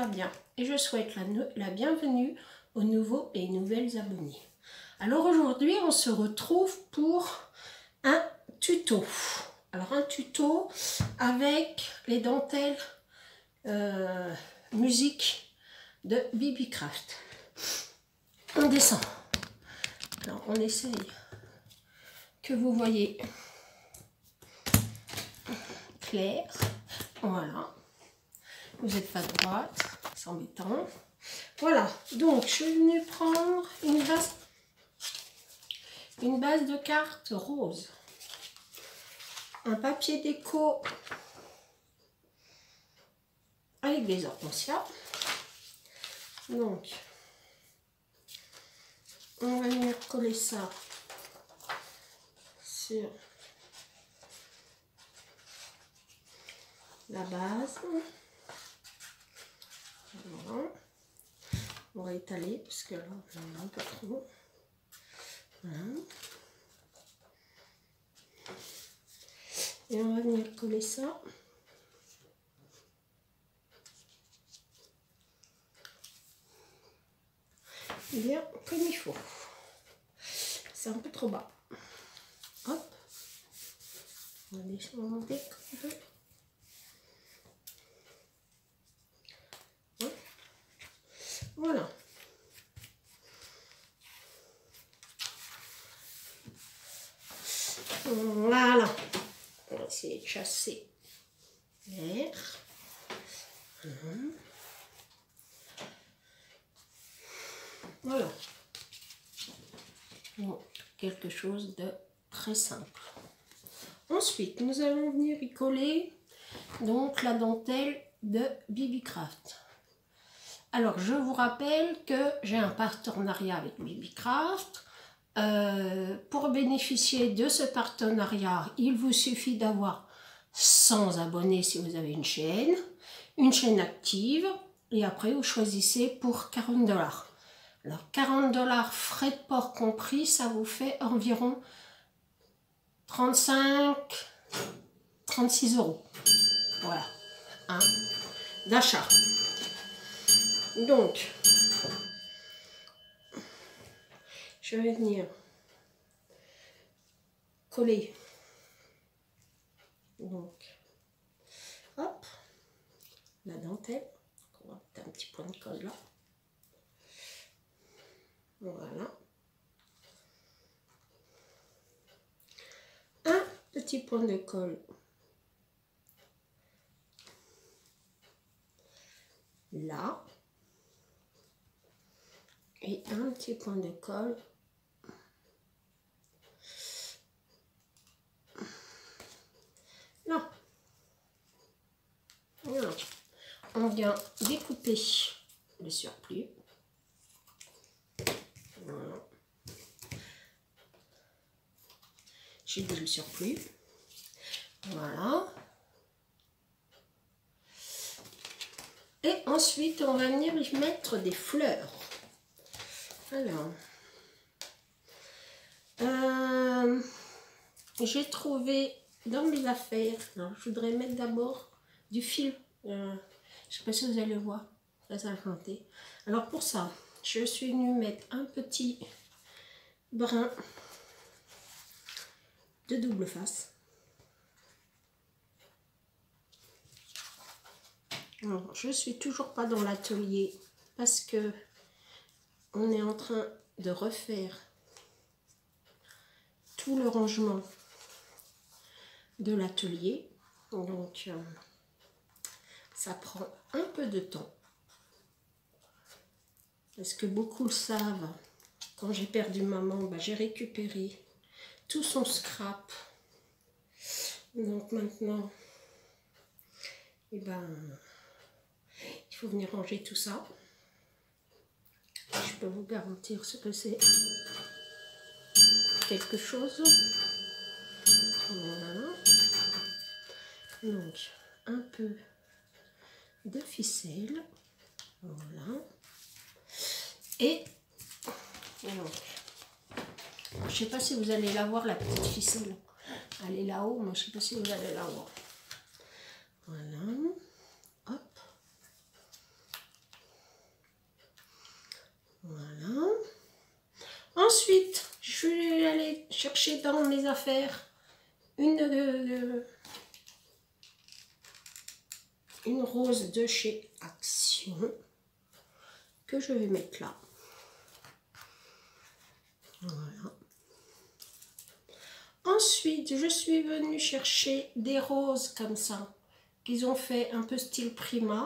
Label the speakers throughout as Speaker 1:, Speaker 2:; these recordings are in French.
Speaker 1: va bien et je souhaite la bienvenue aux nouveaux et nouvelles abonnés. Alors aujourd'hui, on se retrouve pour un tuto. Alors un tuto avec les dentelles musique de BBCraft. On descend. Alors on essaye que vous voyez clair. Voilà. Vous n'êtes pas droite, c'est embêtant. Voilà, donc je suis venue prendre une base de cartes rose, un papier déco avec des hortensias. Donc, on va venir coller ça sur la base. Voilà. On va étaler parce que là, j'en ai un peu trop. Voilà. Et on va venir coller ça. Bien comme il faut. C'est un peu trop bas. Hop. On va descendre un peu. Voilà. Voilà. On va essayer de chasser l'air. Voilà. Bon, quelque chose de très simple. Ensuite, nous allons venir y coller donc la dentelle de BBCraft. Alors, je vous rappelle que j'ai un partenariat avec BBCraft. Pour bénéficier de ce partenariat, il vous suffit d'avoir 100 abonnés si vous avez une chaîne active, et après vous choisissez pour 40 $. Alors 40 $ frais de port compris, ça vous fait environ 36 €. Voilà, hein, d'achat. Donc, je vais venir coller. Donc, hop, la dentelle. On va mettre un petit point de colle là. Voilà. Un petit point de colle là. Et un petit point de colle là. Voilà. On vient découper le surplus. Voilà. J'ai dit le surplus. Voilà. Et ensuite, on va venir y mettre des fleurs. Alors, j'ai trouvé dans mes affaires, alors, je voudrais mettre d'abord du fil. Je ne sais pas si vous allez voir, très argenté. Alors pour ça, je suis venue mettre un petit brin de double face. Alors, je suis toujours pas dans l'atelier parce que on est en train de refaire tout le rangement de l'atelier. Donc, ça prend un peu de temps. Parce que beaucoup le savent, quand j'ai perdu maman, j'ai récupéré tout son scrap. Donc maintenant, il faut venir ranger tout ça. Je peux vous garantir ce que c'est quelque chose. Voilà. Donc, un peu de ficelle. Voilà. Et donc, je ne sais pas si vous allez la voir, la petite ficelle. Elle est là-haut, mais je ne sais pas si vous allez la voir. Voilà. Hop. Ensuite, je suis allée chercher dans mes affaires une rose de chez Action que je vais mettre là. Voilà. Ensuite, je suis venue chercher des roses comme ça, qu'ils ont fait un peu style Prima.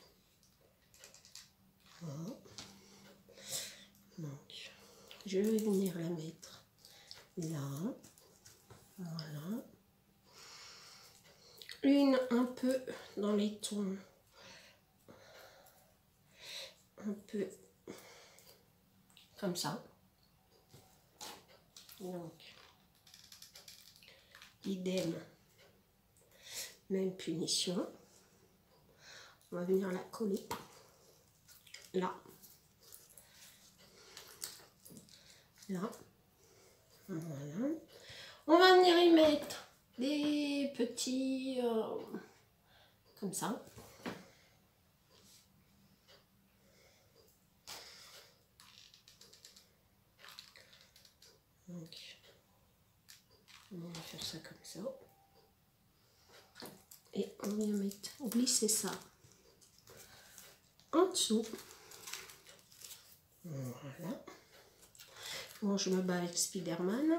Speaker 1: Voilà. Donc, je vais venir la mettre là. Voilà. Une un peu dans les tons. Un peu comme ça. Donc, idem, même punition. On va venir la coller là. Là. Voilà. On va venir y mettre des petits comme ça. Donc, on va faire ça comme ça. Et on vient mettre, glisser ça en dessous. Voilà. Bon, je me bats avec Spiderman.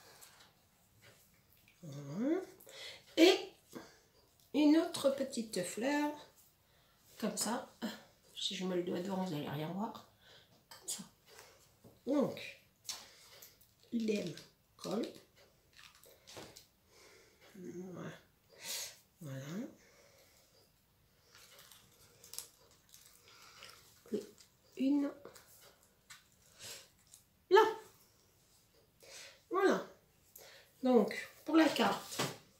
Speaker 1: Voilà. Et une autre petite fleur, comme ça. Si je mets le doigt devant, vous n'allez rien voir. Comme ça. Donc, idem, colle. Voilà. Voilà. Et une là. Voilà. Donc, pour la carte,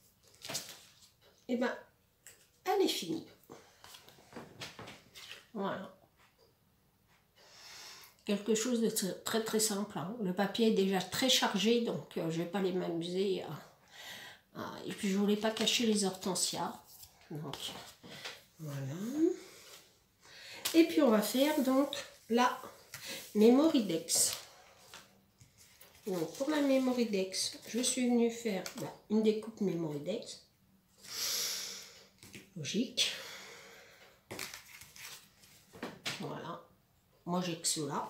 Speaker 1: et ben, elle est finie. Voilà. Quelque chose de très très simple. Hein. Le papier est déjà très chargé, donc je ne vais pas les m'amuser. Et puis je voulais pas cacher les hortensias. Donc voilà. Et puis on va faire donc la Mémoridex. Donc pour la Mémoridex, je suis venue faire une découpe Mémoridex. Logique. Voilà. Moi j'ai que cela.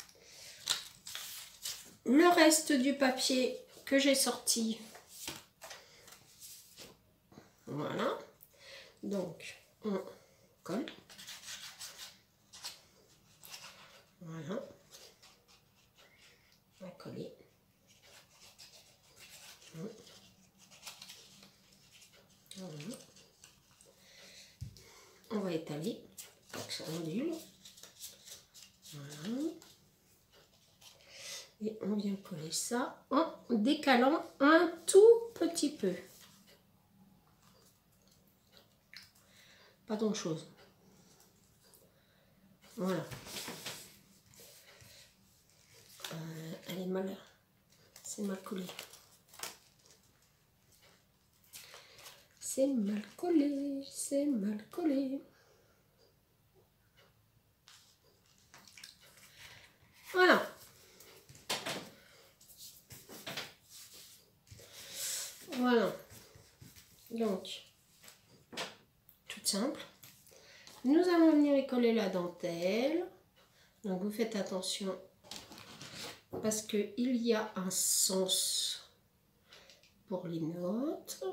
Speaker 1: Le reste du papier que j'ai sorti. Voilà. Donc on colle. Voilà. On va coller. Voilà. On va étaler pour que ça ondule. Voilà. Et on vient coller ça en décalant un tout petit peu. Pas grand chose. Voilà. Elle est mal. C'est mal collé. C'est mal collé. C'est mal collé. Voilà. Voilà. Donc, tout simple. Nous allons venir y coller la dentelle. Donc, vous faites attention parce qu'il y a un sens pour les notes.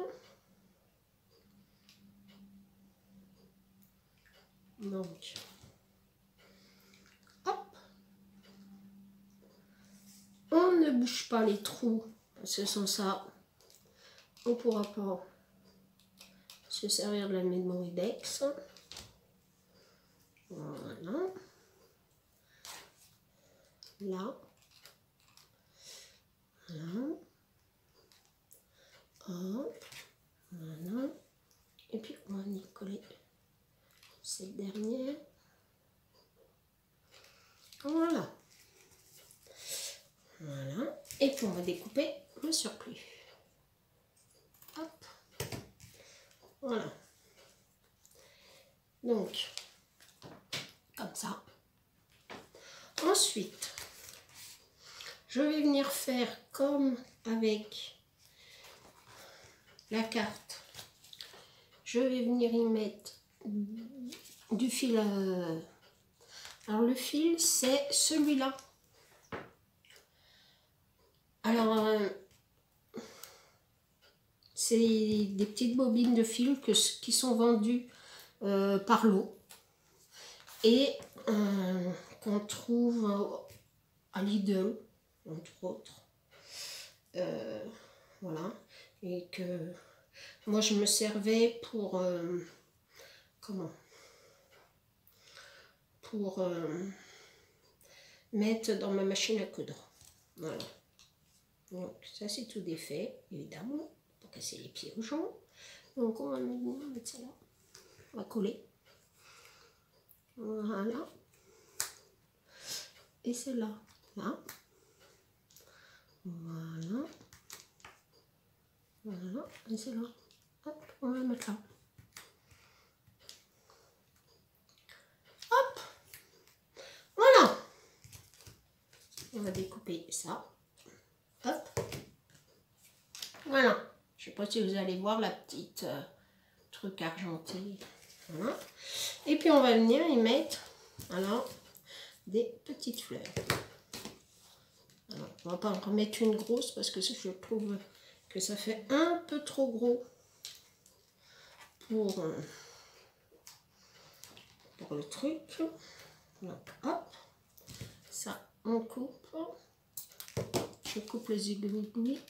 Speaker 1: Donc, hop. On ne bouge pas les trous parce que sans ça, on ne pourra pas se servir de la Mémoridex. Voilà. Là. Voilà. Hop. Voilà. Et puis on va y coller cette dernière. Voilà. Voilà. Et puis on va découper le surplus. Hop. Voilà. Donc, comme ça. Ensuite, je vais venir faire comme avec la carte. Je vais venir y mettre du fil. Alors le fil, c'est celui-là. Alors, c'est des petites bobines de fil qui sont vendues par lot et qu'on trouve à Lidl, entre autres. Voilà. Et que moi, je me servais pour... comment ? Pour mettre dans ma machine à coudre. Voilà. Donc, ça, c'est tout défait, évidemment, pour casser les pieds aux gens. Donc, on va mettre ça là. On va coller. Voilà. Et c'est là. Là. Voilà. Voilà. Et c'est là. Hop, on va le mettre là. Hop. Voilà. On va découper ça. Hop. Voilà. Je sais pas si vous allez voir la petite truc argenté. Voilà. Et puis on va venir y mettre alors des petites fleurs. Alors, on va pas en remettre une grosse parce que je trouve que ça fait un peu trop gros pour le truc. Donc hop, ça on coupe. Je coupe les aiguilles.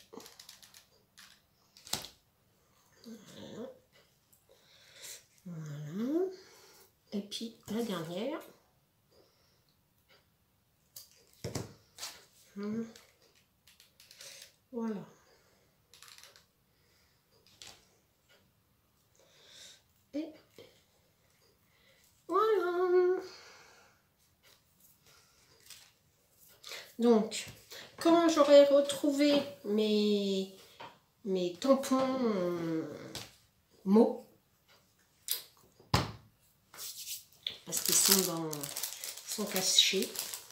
Speaker 1: Voilà. Voilà. Et puis la dernière. Voilà. Et voilà. Donc, quand j'aurai retrouvé mes tampons mots, parce qu'ils sont cachés,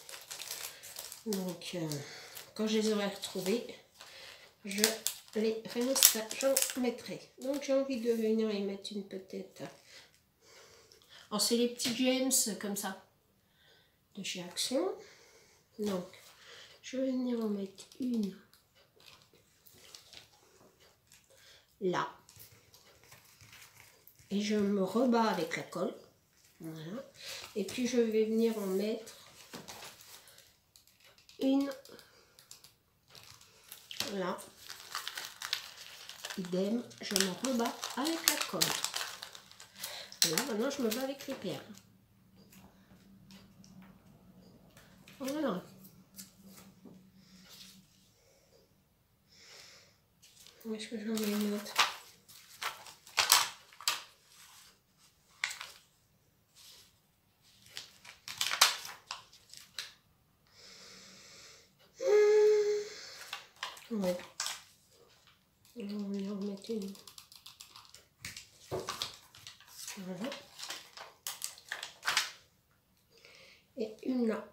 Speaker 1: donc quand je les aurai retrouvés, je les réinstalle, j'en mettrai. Donc j'ai envie de venir y mettre une peut-être. Alors c'est les petits James comme ça de chez Action. Donc je vais venir en mettre une là. Et je me rebats avec la colle. Voilà. Et puis je vais venir en mettre une là. Idem, je me rebats avec la colle. Et là, maintenant, je me bats avec les perles. Voilà. Où est-ce que j'en mets une autre? Ouais. On va en remettre une. Voilà. Et une là.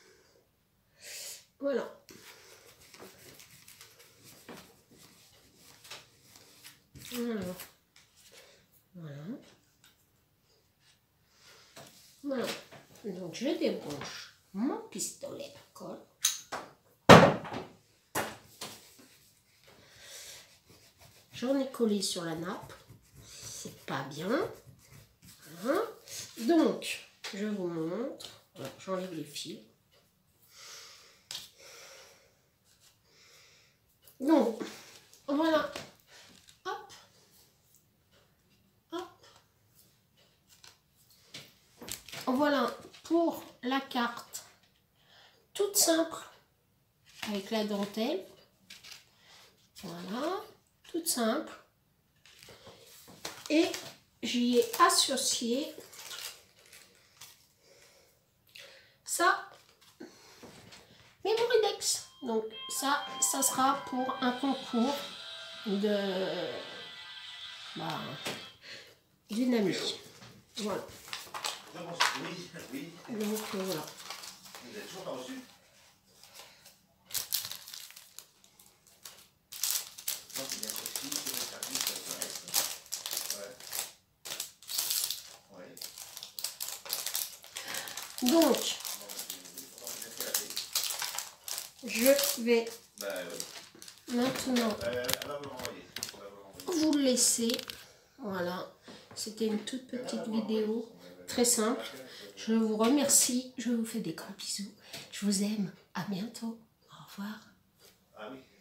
Speaker 1: Voilà. Voilà. Voilà. Voilà. Donc je débranche mon pistolet à colle. J'en ai collé sur la nappe. C'est pas bien. Voilà. Donc, je vous montre. Voilà, j'enlève les fils. Donc, voilà. Hop. Hop. Voilà pour la carte. Toute simple. Avec la dentelle. Voilà. Toute simple. Et j'y ai associé ça, mes Buridex. Donc ça sera pour un concours d'une amie. Voilà.
Speaker 2: Oui, oui.
Speaker 1: Donc voilà.
Speaker 2: Vous n'avez toujours pas reçu? c'est bien aussi, c'est le service, ouais.
Speaker 1: Donc, je vais maintenant vous le laisser. Voilà, c'était une toute petite vidéo très simple. Je vous remercie, je vous fais des gros bisous. Je vous aime, à bientôt. Au revoir.